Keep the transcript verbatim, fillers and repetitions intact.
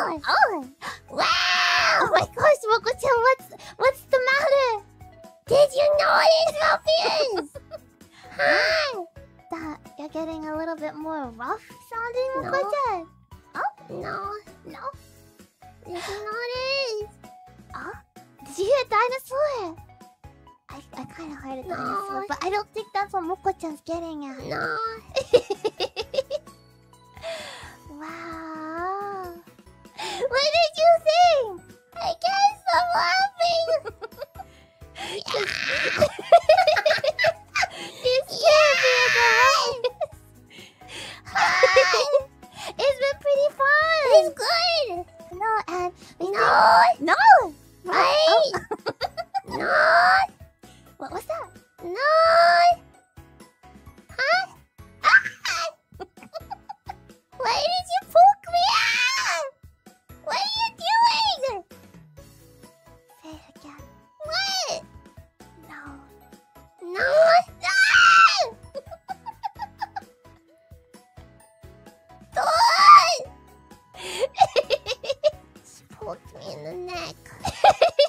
Oh! Wow! Oh my gosh, Mocojan, what's what's the matter? Did you notice, Morpheus? Hi! That you're getting a little bit more rough sounding, Mocojan. No. Oh? No. No. Did you notice? Oh? Did you hear a dinosaur? I, I kind of heard a dinosaur, no. But I don't think that's what Mocojan's getting at. No. Wow. What did you think? I can't stop laughing. Yeah. You scared me at the Hi. It's been pretty fun. It's good. No, and we no. Think... No. Right. Oh. No. What was that? No. Huh? Why did you poke me out? What are you doing? Say it again. What? No. No. No. Don't. She poked me in the neck.